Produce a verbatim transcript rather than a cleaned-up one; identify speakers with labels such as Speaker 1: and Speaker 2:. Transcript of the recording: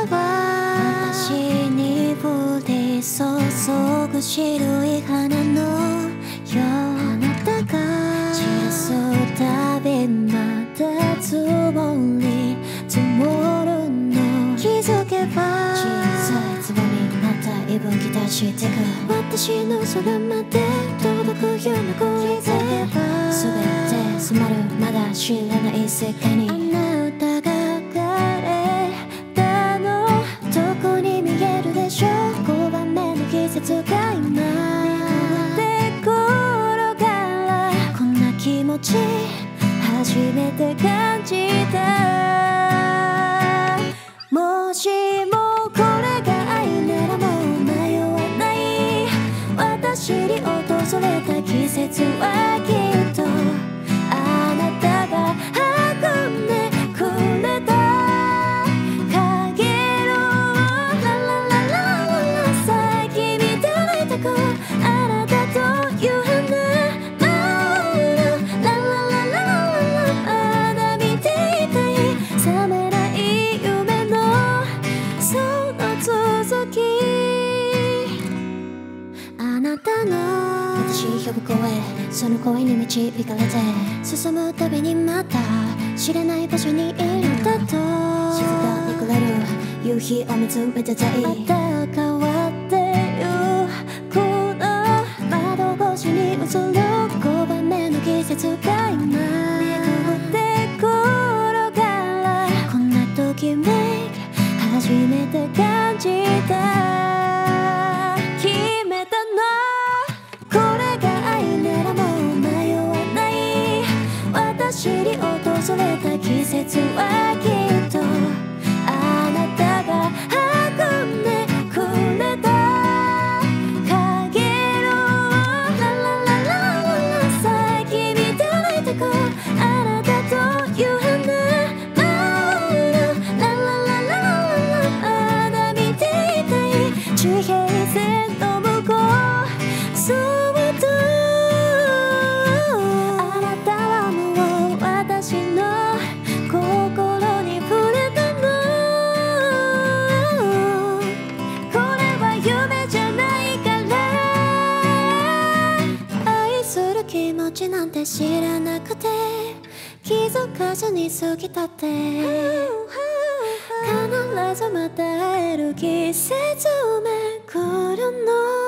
Speaker 1: は私に降り注ぐ白い花のよう、あなたが散らすたびまた積もり積もるの気づけば小さい粒にまた息吹き出してく私の空まで届くような声で全て染まるまだ知らない世界にあなたが枯れたのどこに見えるでしょうごばんめの季節が今で転がらこんな気持ち初めて感じたもしもこれが愛ならもう迷わない私に訪れた季節はきっとあなたが運んでくれたかげろうララララララ咲き乱れた子あなたという花舞うのララララララまだ見ていたい覚めない夢のその続きあなたの私呼ぶ声その声に導かれて進むたびにまた知らない場所にいるんだと静かにくれる夕日を見つめてたいまた変わってゆくの窓越しに映るごばんめの季節が今巡って転がらこんなときめき初めて感じた決めたのこれが愛ならもう迷わない私に訪れた季節はきっとあなたが運んでくれたかげろうララララララ咲き乱れた子あなたという花舞うのララララララまだ見ていたい地平線の向こうそっとあなたはもう私の心に触れたのこれは夢じゃないから愛する気持ちなんて知らなくて気づかずに過ぎたって必ずまた会える季節をめくるの